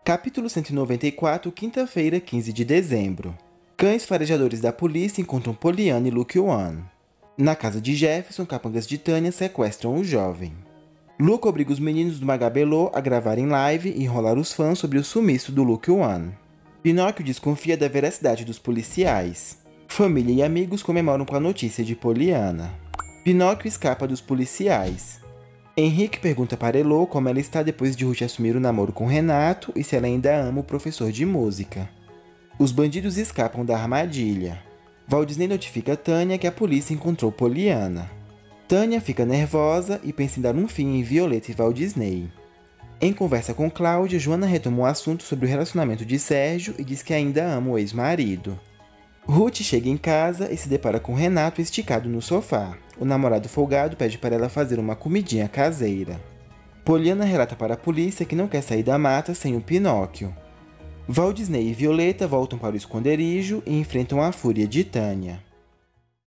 Capítulo 194, quinta-feira, 15 de dezembro. Cães farejadores da polícia encontram Poliana e Luke Wan. Na casa de Jefferson, capangas de Tânia sequestram o jovem. Luke obriga os meninos do Magabelô a gravarem live e enrolar os fãs sobre o sumiço do Luke Wan. Pinóquio desconfia da veracidade dos policiais. Família e amigos comemoram com a notícia de Poliana. Pinóquio escapa dos policiais. Henrique pergunta para Elô como ela está depois de Ruth assumir o namoro com Renato e se ela ainda ama o professor de música. Os bandidos escapam da armadilha. Valdisney notifica Tânia que a polícia encontrou Poliana. Tânia fica nervosa e pensa em dar um fim em Violeta e Valdisney. Em conversa com Cláudia, Joana retoma o assunto sobre o relacionamento de Sérgio e diz que ainda ama o ex-marido. Ruth chega em casa e se depara com Renato esticado no sofá. O namorado folgado pede para ela fazer uma comidinha caseira. Poliana relata para a polícia que não quer sair da mata sem o Pinóquio. Valdisney e Violeta voltam para o esconderijo e enfrentam a fúria de Tânia.